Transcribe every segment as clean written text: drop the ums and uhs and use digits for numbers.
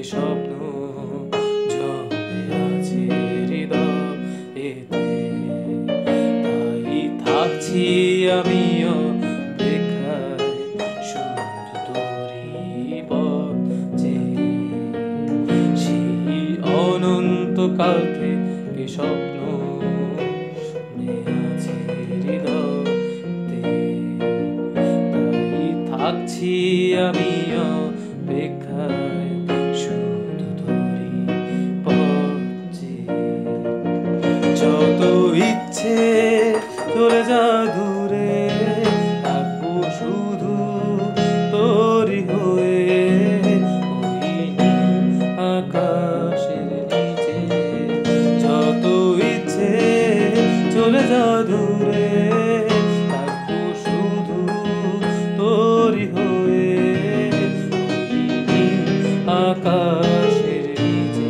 স্বপ্ন জমে আছে হৃদয়েতে, তাই থাকছি আমিও অপেক্ষায়, শুধু তোরই পথ চেয়ে। সেই অনন্তকাল থেকে স্বপ্ন জমে আছে হৃদয়েতে, তাই থাকছি আমিও অপেক্ষায়, শুধু তোরই পথ চেয়ে। যত ইচ্ছে চলে যা দূরে, থাকবো শুধু তোরই হয়ে, ওই নীল আকাশের নিচে। যত ইচ্ছে চলে যা দূরে, থাকবো শুধু তোরই হয়ে, ওই নীল আকাশের নিচে।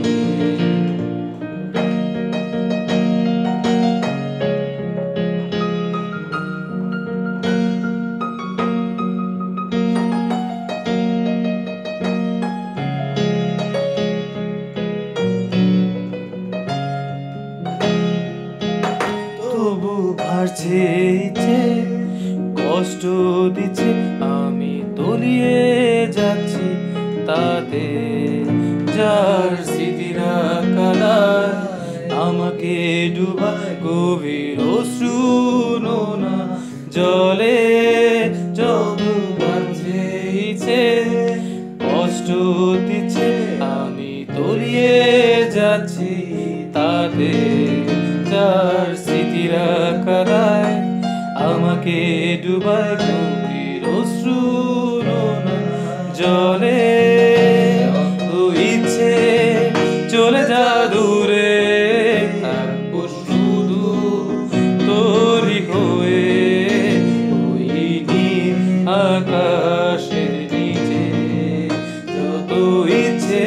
তবু বাড়ছে ইচ্ছে, কষ্ট দিচ্ছে, আমি তলিয়ে যাচ্ছি তাতে। যার স্মৃতিরা কাদায় আমাকে ডুবায়, গভীর অশ্রু নোনা জলে। তবু বাড়ছে ইচ্ছে, কষ্ট দিচ্ছে, আমি তলিয়ে যাচ্ছি তাতে। যার স্মৃতিরা কাদায় আমাকে ডুবায়, গভীর অশ্রু নোনা জলে। ও ইচ্ছে চলে যা দূরে, থাকবো শুধু তোরই হয়ে, ওই নীল আকাশের নিচে। যত ইচ্ছে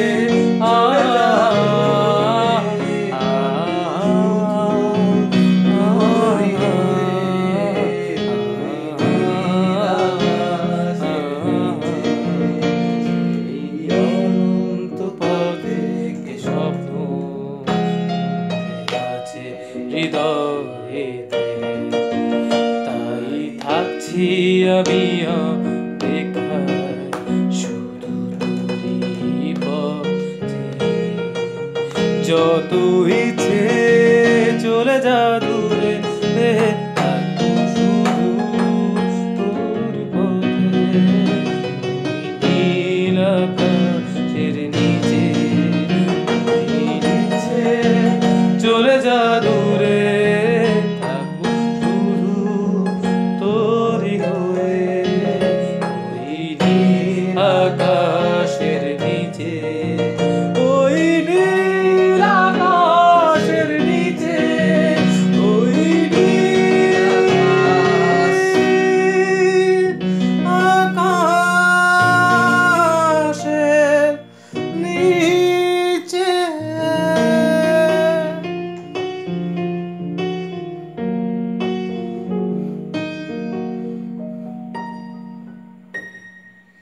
হৃদয়েতে, তাই থাকছি আমি অপেক্ষায়, শুধু তোরই পথ চেয়ে। যত ইচ্ছে চলে যা দূরে।